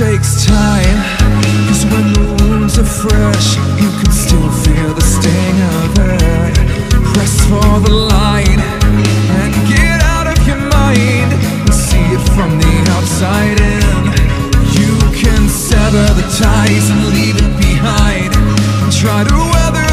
takes time, 'cause when the wounds are fresh, you can still feel the sting of it. Press for the line and get out of your mind and see it from the outside in. You can sever the ties and leave it behind and try to weather